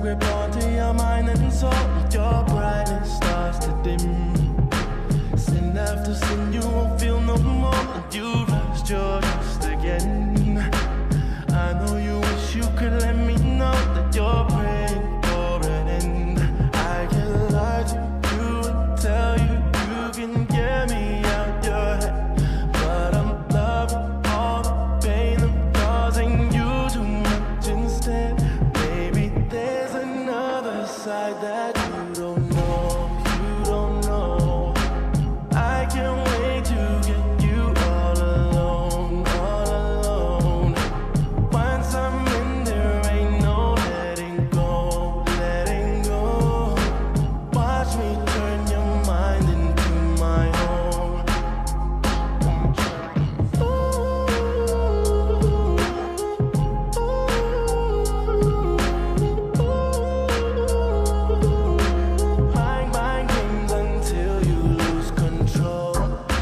grip onto your mind and soul. Your brightness starts to dim. Sin after sin, you won't feel no more. You lost your trust again. I know you wish you could let me know that you're praying for an end. I can lie to you and tell you you can get me out your head, but I'm loving all the pain I'm causing you too much instead. Maybe there's another side that you don't know, you don't know. I can't wait to get you all alone, all alone. Once I'm in there, ain't no letting go, letting go. Watch me turn your mind into my own. Playing mind games until you lose control.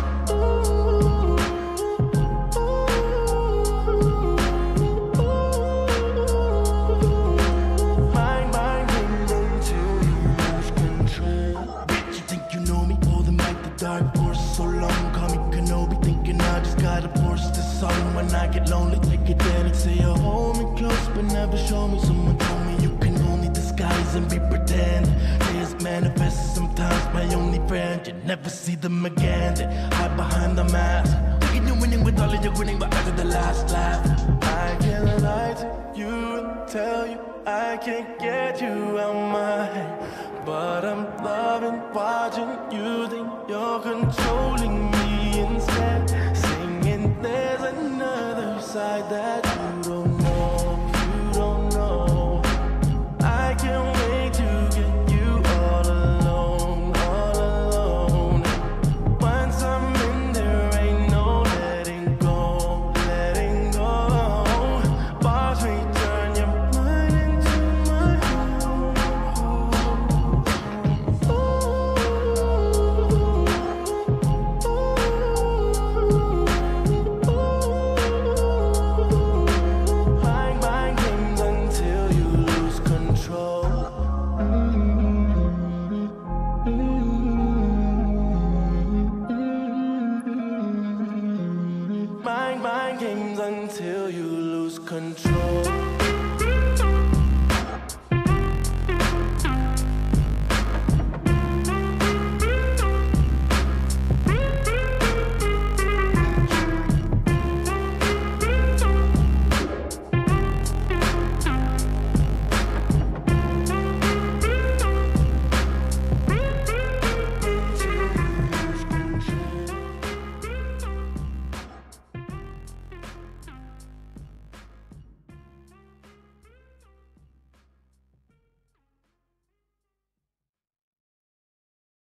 Playing mind games until you lose control. Bitch, you think you know me? Hold them like the dark force so long. Call me Kenobi, thinking I just gotta force this song. When I get lonely, take it down and say you hold me close, but never show me. Someone told me you can only disguise and be pretend. Tears manifest sometimes my only friend. You never see them again. They hide behind the mask, thinking you're winning with all of your winning, but after the last laugh. I can't lie to you and tell you I can't get you out my head, but I'm loving watching you think you're controlling me instead. Singing there's another side that you